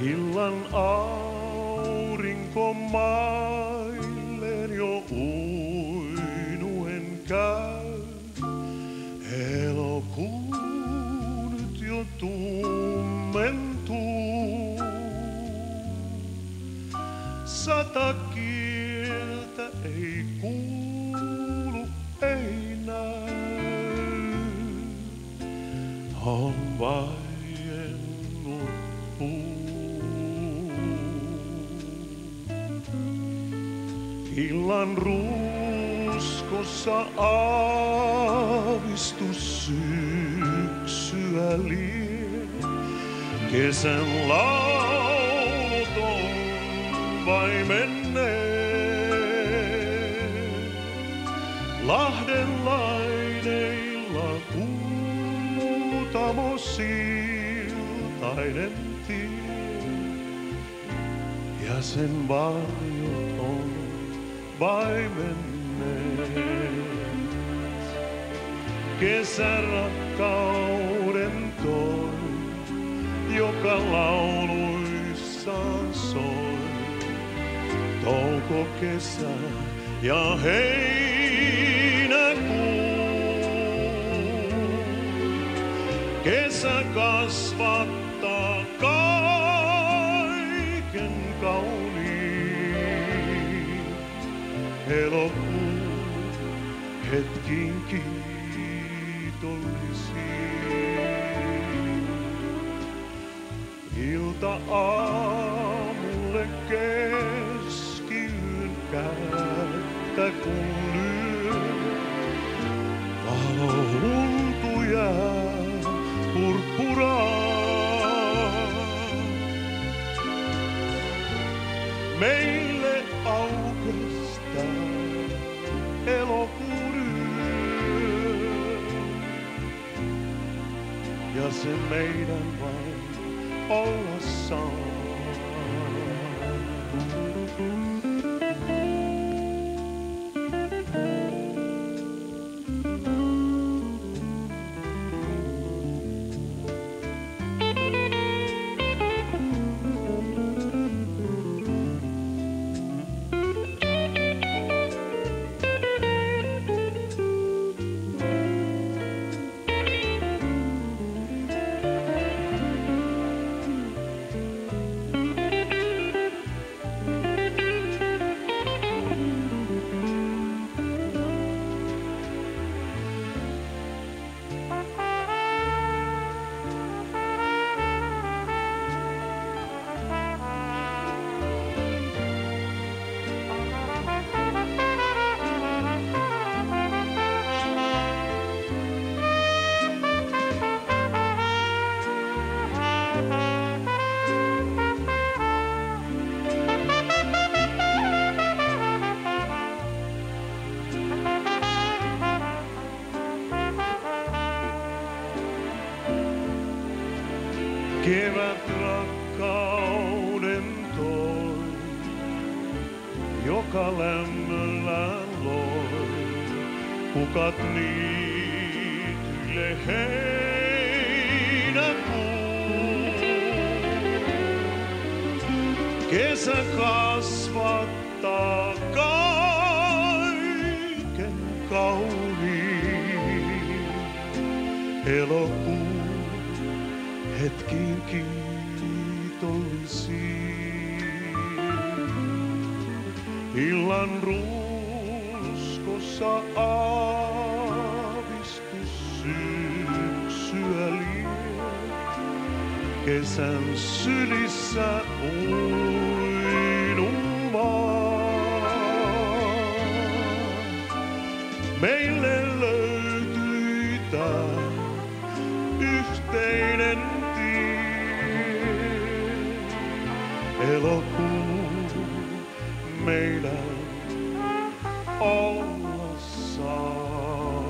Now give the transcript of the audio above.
Illan aurinko mailleen jo uinuen käy. Elokuu nyt jo tummentuu. 100 kieltä ei kuulu, ei näy. On vaiennut puu. Illan ruuskossa aavistus syksyä lie. Kesän laulut on vai menneet. Lahden laineilla kuutamo siltainen tie. Ja sen varjot on vai menneet. Kesärakkauden toi, joka lauluissaan soi. Touko, kesä ja heinäkuu. Kesä kasvattaa kaiken kauniin. Elokuu hetkin kiitollisiin. Ilta aamulle keskiyön kättä kun lyö. Valo huntu jää purppuraan. Meille aukestaa elokuun yö. Ja se meidän vain olla saa. Kevät rakkauden toi, joka lämmöllään loi. Hukat niityille heinäkuu. Kesä kasvattaa kaiken kauniin. Elokuu hetkiin kiitollisiin. Illan ruuskossa aavistus syksyä lie. Kesän sylissä uinumaan. Meille löytyi tää yhteinen elokuu meidän olla saa.